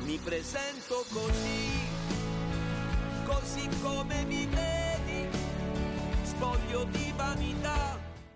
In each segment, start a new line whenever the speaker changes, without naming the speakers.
mi presento così, così come mi vedi, spoglio di vanità.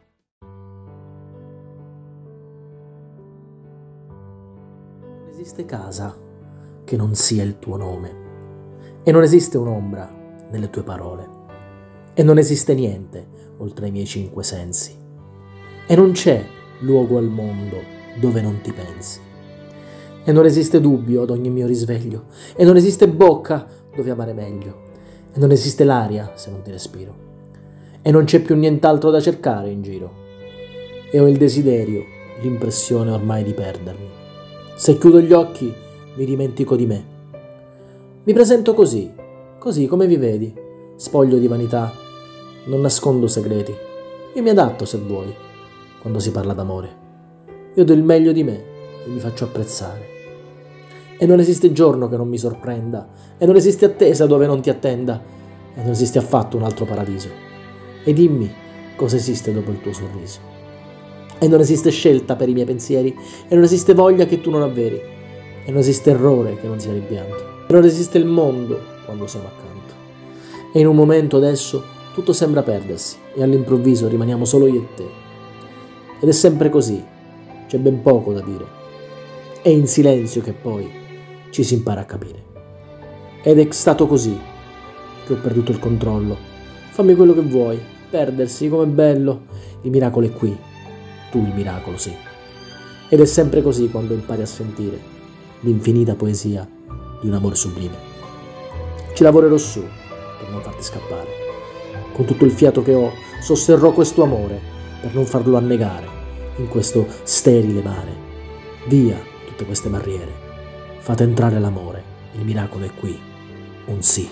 Non esiste casa che non sia il tuo nome, e non esiste un'ombra nelle tue parole, e non esiste niente oltre i miei 5 sensi, e non c'è luogo al mondo dove non ti pensi, e non esiste dubbio ad ogni mio risveglio, e non esiste bocca dove amare meglio, e non esiste l'aria se non ti respiro, e non c'è più nient'altro da cercare in giro, e ho il desiderio, l'impressione ormai di perdermi. Se chiudo gli occhi mi dimentico di me. Mi presento così, così come vi vedi, spoglio di vanità, non nascondo segreti. Io mi adatto se vuoi, quando si parla d'amore. Io do il meglio di me e mi faccio apprezzare. E non esiste giorno che non mi sorprenda, e non esiste attesa dove non ti attenda, e non esiste affatto un altro paradiso. E dimmi cosa esiste dopo il tuo sorriso. E non esiste scelta per i miei pensieri, e non esiste voglia che tu non avveri, e non esiste errore che non sia rimpianto, e non esiste il mondo quando siamo accanto. E in un momento adesso tutto sembra perdersi, e all'improvviso rimaniamo solo io e te. Ed è sempre così, c'è ben poco da dire. È in silenzio che poi ci si impara a capire. Ed è stato così che ho perduto il controllo. Fammi quello che vuoi, perdersi com'è bello, il miracolo è qui. Tu il miracolo sei. Ed è sempre così quando impari a sentire l'infinita poesia di un amore sublime. Ci lavorerò su per non farti scappare. Con tutto il fiato che ho sosterrò questo amore per non farlo annegare in questo sterile mare. Via tutte queste barriere. Fate entrare l'amore. Il miracolo è qui. Un sì.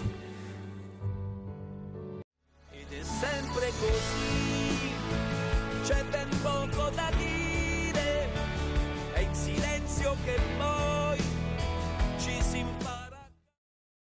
Ed è sempre così, c'è ben poco da dire, è il silenzio che poi